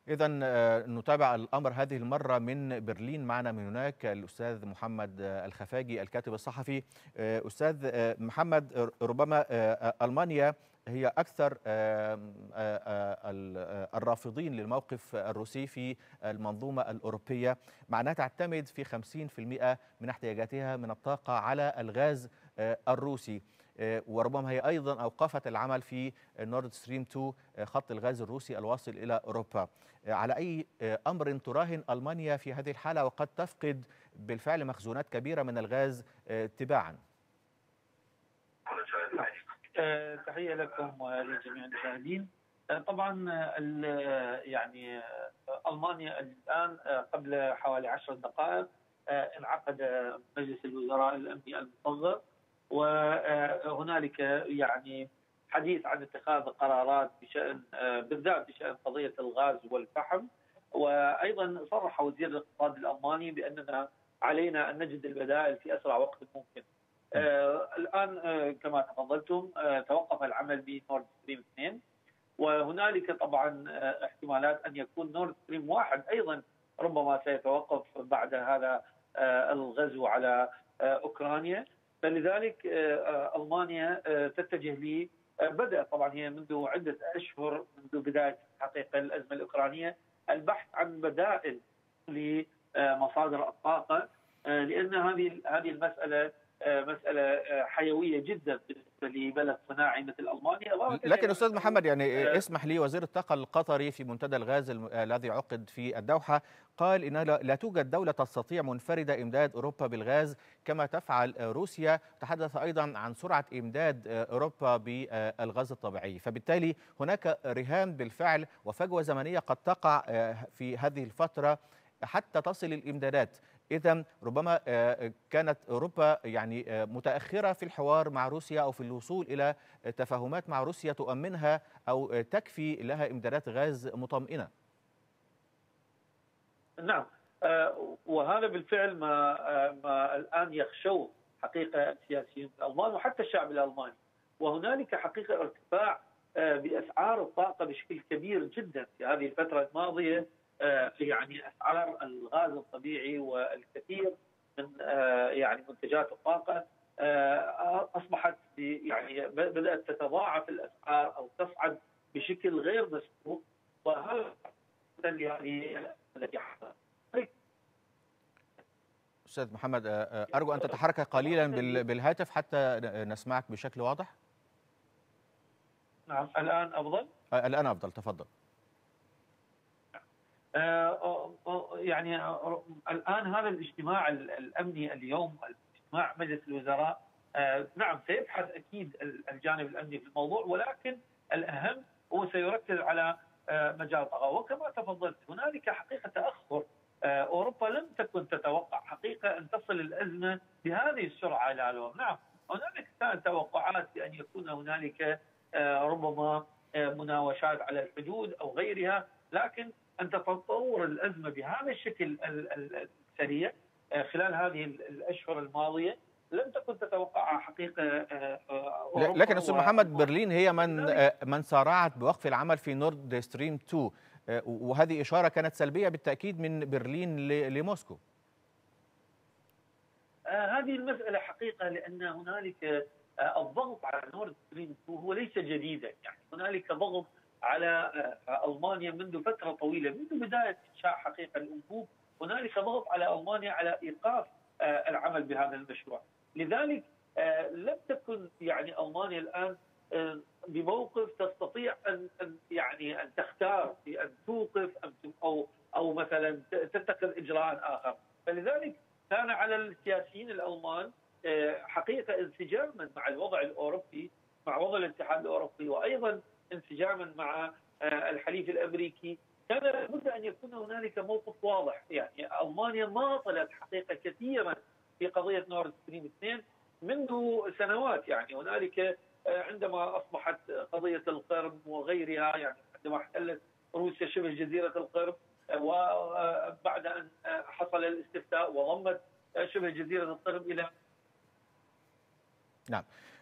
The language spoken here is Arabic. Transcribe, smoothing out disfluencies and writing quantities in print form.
إذا نتابع الأمر هذه المرة من برلين. معنا من هناك الأستاذ محمد الخفاجي الكاتب الصحفي. أستاذ محمد، ربما ألمانيا هي أكثر الرافضين للموقف الروسي في المنظومة الأوروبية، مع أنها تعتمد في 50% من احتياجاتها من الطاقة على الغاز الروسي، وربما هي أيضا أوقفت العمل في نورد ستريم 2 خط الغاز الروسي الواصل إلى أوروبا. على أي أمر تراهن ألمانيا في هذه الحالة وقد تفقد بالفعل مخزونات كبيرة من الغاز تباعا؟ تحية لكم ولجميع المشاهدين. طبعا يعني ألمانيا الآن قبل حوالي 10 دقائق انعقد مجلس الوزراء الأمني المصغر، وهنالك يعني حديث عن اتخاذ قرارات بشأن بالذات بشأن قضية الغاز والفحم. وأيضا صرح وزير الاقتصاد الألماني بأننا علينا أن نجد البدائل في أسرع وقت ممكن. الآن كما تفضلتم توقف العمل بنورد ستريم 2، وهنالك طبعا احتمالات أن يكون نورد ستريم 1 أيضا ربما سيتوقف بعد هذا الغزو على أوكرانيا. فلذلك ألمانيا تتجه لي بدأ طبعا هي منذ عدة أشهر منذ بداية حقيقة الأزمة الأوكرانية البحث عن بدائل لمصادر الطاقة، لأن هذه المسألة مسألة حيوية جدا بالنسبة لبلد صناعي مثل ألمانيا. لكن أستاذ محمد، يعني اسمح لي، وزير الطاقة القطري في منتدى الغاز الذي عقد في الدوحة قال إن لا توجد دولة تستطيع منفردة إمداد أوروبا بالغاز كما تفعل روسيا. تحدث أيضا عن سرعة إمداد أوروبا بالغاز الطبيعي، فبالتالي هناك رهان بالفعل وفجوة زمنية قد تقع في هذه الفترة حتى تصل الإمدادات. إذا ربما كانت أوروبا يعني متأخرة في الحوار مع روسيا أو في الوصول إلى تفاهمات مع روسيا تؤمنها أو تكفي لها إمدادات غاز مطمئنة. نعم، وهذا بالفعل ما الآن يخشوه حقيقة السياسيين الألمان وحتى الشعب الألماني. وهنالك حقيقة ارتفاع بأسعار الطاقة بشكل كبير جدا في هذه الفترة الماضية. يعني أسعار الغاز الطبيعي والكثير من يعني منتجات الطاقة أصبحت يعني بدأت تتضاعف الأسعار أو تصعد بشكل غير مسبوق. وهذا يعني الذي حصل. أستاذ محمد، أرجو أن تتحرك قليلا بالهاتف حتى نسمعك بشكل واضح. نعم، الآن أفضل؟ الآن أفضل، تفضل. يعني الآن هذا الاجتماع الأمني اليوم، اجتماع مجلس الوزراء، نعم سيبحث أكيد الجانب الأمني في الموضوع، ولكن الأهم هو سيركز على مجال الطاقة. وكما تفضلت هنالك حقيقة تأخر. أوروبا لم تكن تتوقع حقيقة أن تصل الأزمة بهذه السرعة إلى اليوم. نعم هنالك كانت توقعات بأن يكون هنالك ربما مناوشات على الحدود أو غيرها، لكن أن تتطور الأزمة بهذا الشكل السريع خلال هذه الأشهر الماضية لم تكن تتوقعها حقيقة أوروبا. لكن أستاذ محمد، برلين هي من سارعت بوقف العمل في نورد ستريم 2، وهذه إشارة كانت سلبية بالتأكيد من برلين لموسكو. هذه المسألة حقيقة لأن هنالك الضغط على نورد ستريم 2 هو ليس جديدا. يعني هنالك ضغط على ألمانيا منذ فترة طويلة، منذ بداية إنشاء حقيقة الأنبوب هنالك ضغط على ألمانيا على إيقاف العمل بهذا المشروع. لذلك لم تكن يعني ألمانيا الآن بموقف تستطيع أن يعني أن تختار في أن توقف أو مثلا تتخذ إجراء آخر. فلذلك كان على السياسيين الألمان حقيقة انسجاما مع الوضع الأوروبي، مع وضع الاتحاد الأوروبي، وأيضا انسجاما مع الحليف الأمريكي، كان لابد أن يكون هنالك موقف واضح. يعني ألمانيا ماطلت حقيقة كثيرا في قضية نورد ستريم 2 منذ سنوات. يعني هنالك عندما أصبحت قضية القرم وغيرها، يعني عندما احتلت روسيا شبه جزيرة القرم، وبعد أن حصل الاستفتاء وضمت شبه جزيرة القرم إلى نعم.